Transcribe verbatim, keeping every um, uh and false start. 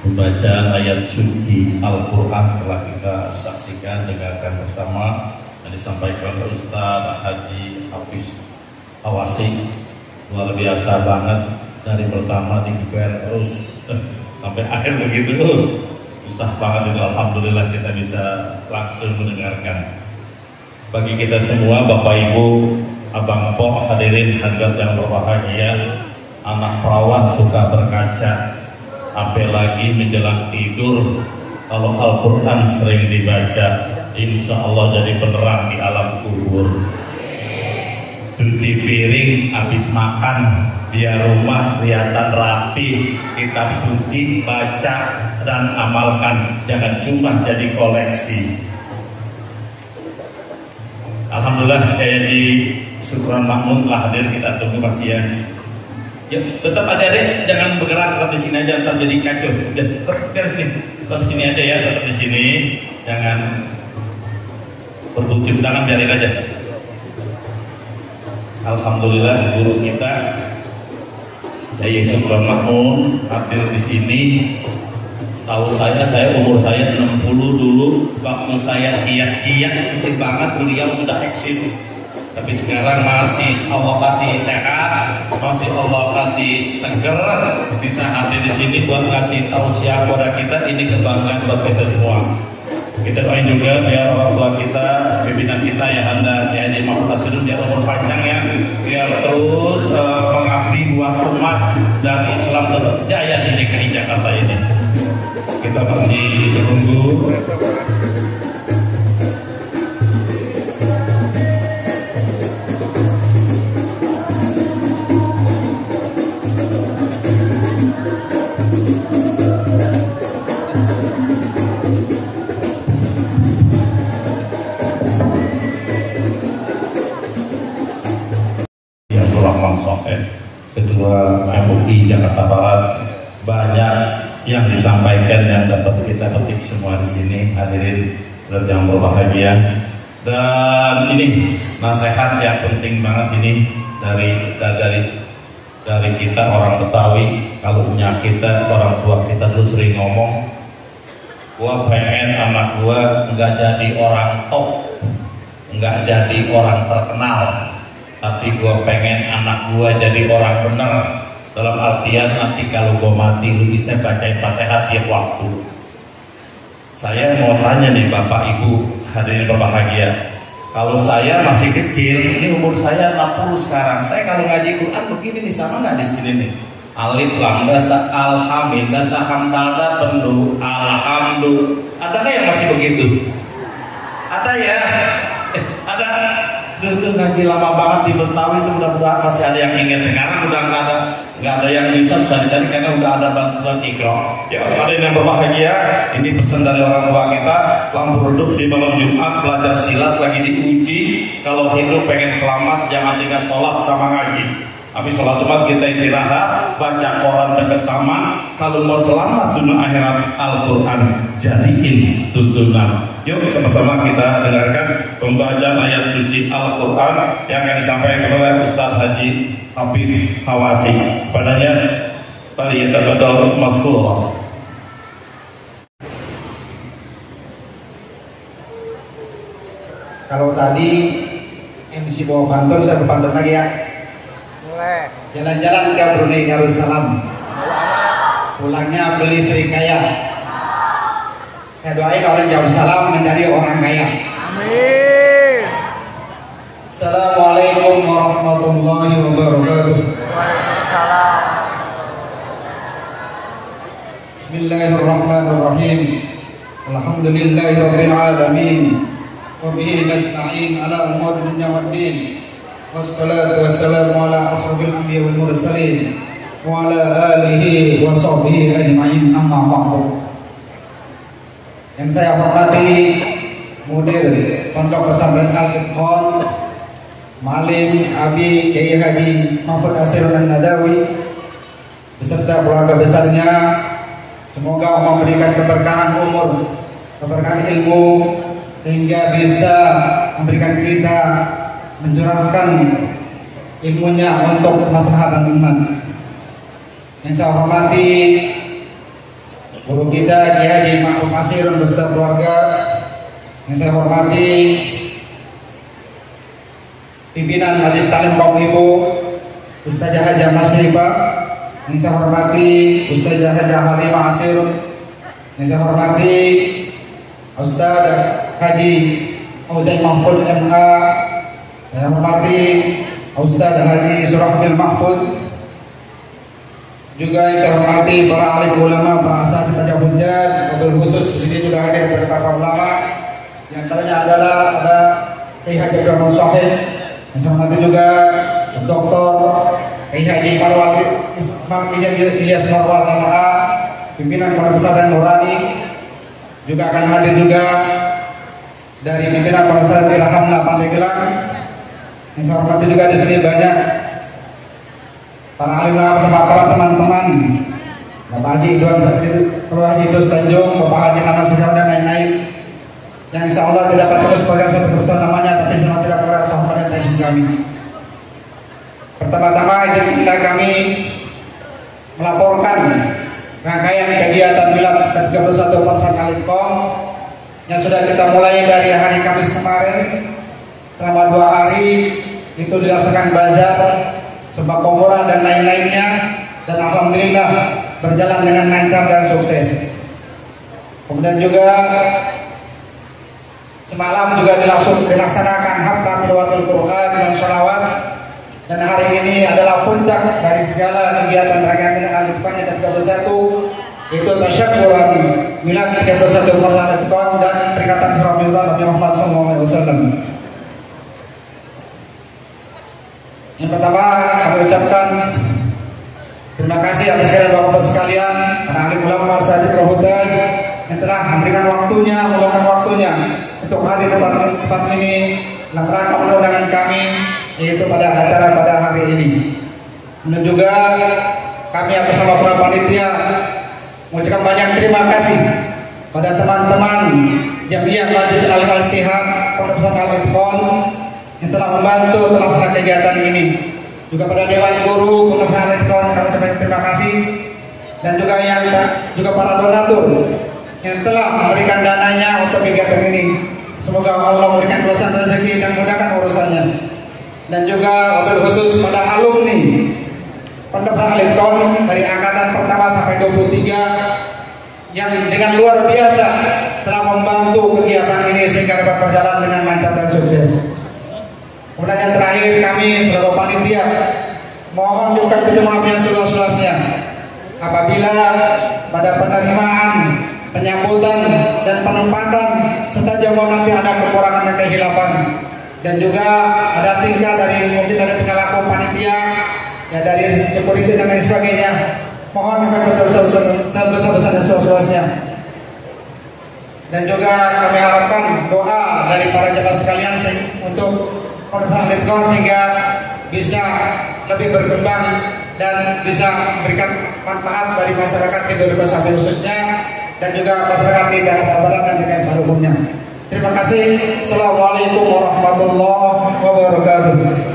Pembacaan ayat suci Al-Quran telah kita saksikan, dengarkan bersama yang disampaikan oleh Ustaz Haji Hafiz Hawasi. Luar biasa banget, dari pertama di terus eh, sampai akhir begitu. Susah banget itu, alhamdulillah kita bisa langsung mendengarkan. Bagi kita semua, Bapak Ibu, Abang Pok, hadirin hadirat yang berbahagia, anak perawan suka berkaca, apalagi menjelang tidur. Kalau Al-Quran sering dibaca, insya Allah jadi penerang di alam kubur. Cuci piring habis makan, biar rumah kelihatan rapi. Kitab suci baca dan amalkan, jangan cuma jadi koleksi. Alhamdulillah, kayak di Syukuran Makmun telah hadir, kita tunggu masih ya. Ya, tetap adik-adik jangan bergerak, tetap di sini aja, tetap jadi kacau. Ya, tetap di sini, tetap di sini aja ya, tetap di sini, jangan berbuncung tangan, biarin aja. Alhamdulillah, guru kita Yai Syukuran Makmun hadir di sini. Tahu saya, saya umur saya enam puluh dulu, waktu saya kiat-kiat kecil banget, beliau sudah eksis. Tapi sekarang masih Allah kasih sehat, masih Allah kasih seger, bisa hadir di sini buat ngasih tahu siapa pada kita. Ini kebanggaan buat kita semua. Kita doain juga biar orang tua kita, pimpinan kita yang anda ya di Mahfud Asudun, biar umur panjang ya, biar terus uh, mengabdi buat umat dan Islam tetap jaya di D K I Jakarta ini. Kita masih menunggu. Ketua M U I Jakarta Barat, banyak yang disampaikan yang dapat kita petik semua di sini, hadirin yang berbahagia. Dan ini nasihat yang penting banget ini dari dari dari kita orang Betawi. Kalau punya kita, orang tua kita tuh sering ngomong, gua pengen anak gua nggak jadi orang top, nggak jadi orang terkenal, tapi gue pengen anak gue jadi orang benar. Dalam artian nanti kalau gue mati lu bisa bacain Fatihah tiap waktu. Saya mau tanya nih Bapak Ibu hadirin berbahagia, kalau saya masih kecil, ini umur saya enam puluh sekarang, saya kalau ngaji Quran begini nih, sama nggak di sini nih? Alif lam dasa alhamdulillah sahamdalda pendu alhamdulillah. Adakah yang masih begitu? Ada ya? Eh, ada. Duh, tuh ngaji lama banget di Betawi itu, mudah-mudahan masih ada yang ingat. Sekarang udah nggak ada, nggak ada yang bisa, susah dicari karena udah ada bantuan Iqra. Ya, ada yang berbahagia. Ini pesan dari orang tua kita. Lampu redup di malam Jumat, belajar silat lagi diuji. Kalau hidup pengen selamat, jangan tinggal sholat sama ngaji. Habis sholat Jumat kita istirahat, baca koran dekat taman. Kalau mau selamat dunia akhirat, Al-Quran jadiin tuntunan. Yuk sama-sama kita dengarkan pembacaan ayat suci Al-Quran yang akan disampaikan oleh Ustaz Haji Hafiz Hawasi. Padanya tadi kita kedal maskullah. Kalau tadi M C bawa pantun, saya berpantun lagi ya. Jalan-jalan ke Brunei Darussalam, pulangnya beli serikaya. Saya doain orang Darussalam menjadi orang kaya. Amin. Assalamualaikum warahmatullahi wabarakatuh. Waalaikumsalam. Bismillahirrahmanirrahim. Alhamdulillahirabbil alamin. Wa bihi nasta'in ala umuri dunya waddin. Wassalatu wassalamu ala asrofil anbiya wal mursalin wa ala alihi wa sahbihi ajma'in, amma ba'du. Yang saya hormati Mudir Pondok Pesantren Al-Itqan Malim Abi Kiai Haji Mahfud Asirun An-Nadawi beserta keluarga besarnya, semoga Allah memberikan keberkahan umur, keberkahan ilmu, sehingga bisa memberikan kita mencurahkan ilmunya untuk kemaslahatan umat. Yang saya hormati guru kita Kiai Haji Ma'ruf Asirun beserta keluarga. Yang saya hormati pimpinan Majelis Taklim kaum ibu Ustazah Hajah Masyrifah. Yang saya hormati Ustazah Hajah Halimah Asirun. Yang saya hormati Ustaz Haji Uzaim Mahfud M A. Yang saya hormati Ustaz Haji Surahbil Mahfuz. Juga yang saya hormati para alim ulama, para asatidz tajawuz hujjah, wabil khusus di sini juga hadir beberapa ulama. Yang antaranya adalah ada Kiai Haji Abdurrahman Shahid. Yang saya hormati juga Doktor Kiai Haji Marwal Ismail Ilyas Marwal M A, pimpinan Pondok Pesantren Nurani. Juga akan hadir juga dari pimpinan Pondok Pesantren Ilhamlah Pandeglang. Yang saya hormati juga di sini banyak para alim ulama, para teman-teman, Bapak Haji Idwan, Bapak Haji Idus Tanjung, Bapak Haji Nama Sisal dan lain-lain, yang insya Allah tidak perlu sebagai satu persatuan namanya, tapi semua tidak kurang sahabat dan tajim kami. Pertama-tama izinkanlah kami melaporkan rangkaian kegiatan milad ke tiga puluh satu Pesantren Al-Itqan yang sudah kita mulai dari hari Kamis kemarin selama dua hari. Itu dilaksanakan bazar, sembako murah dan lain-lainnya, dan alhamdulillah berjalan dengan lancar dan sukses. Kemudian juga semalam juga dilaksanakan hafal tilawatul Quran dan sholawat, dan hari ini adalah puncak dari segala kegiatan rangkaian milad Al-Itqan yang ke tiga puluh satu, yaitu tasyakuran milad tiga puluh satu Al-Itqan dan peringatan surah Milad Nabi Muhammad shallallahu alaihi wasallam. Yang pertama, kami ucapkan terima kasih atas segala bapak-bapak sekalian, para alim ulama, asatidz rohudaj yang telah memberikan waktunya, meluangkan waktunya untuk hadir di tempat, tempat ini dalam rangka undangan kami, yaitu pada acara pada hari ini. Dan juga kami atas nama para panitia mengucapkan banyak terima kasih pada teman-teman Jamiah Majelis Al-Ittihad Pondok Pesantren Al-Itqan yang telah membantu terlaksana kegiatan ini. Juga pada Dewan Guru Pondok Pesantren Al-Itqan kami ucapkan terima kasih, dan juga yang juga para donatur yang telah memberikan dananya untuk kegiatan ini. Semoga Allah memberikan keluasan rezeki dan mudahkan urusannya. Dan juga wabil khusus pada alumni Pondok Pesantren Al-Itqan dari angkatan pertama sampai dua puluh tiga yang dengan luar biasa telah membantu kegiatan ini sehingga dapat berjalan dengan lancar dan sukses. Kemudian yang terakhir, kami sebagai panitia mohon juga pintu maaf yang seluas-luasnya apabila pada penerimaan, penyambutan dan penempatan serta jamaah nanti ada kekurangan dan kehilapan, dan juga ada tingkah dari mungkin dari tingkah laku panitia, ya dari security dan lain sebagainya. Mohon akan betul sebesar-besar dan seluas-luasnya. Dan juga kami harapkan doa dari para jemaah sekalian untuk Pondok Pesantren Al-Itqan sehingga bisa lebih berkembang dan bisa memberikan manfaat bagi masyarakat Indonesia khususnya, dan juga masyarakat di daerah Barat dan negara pada umumnya. Terima kasih. Assalamualaikum warahmatullahi wabarakatuh.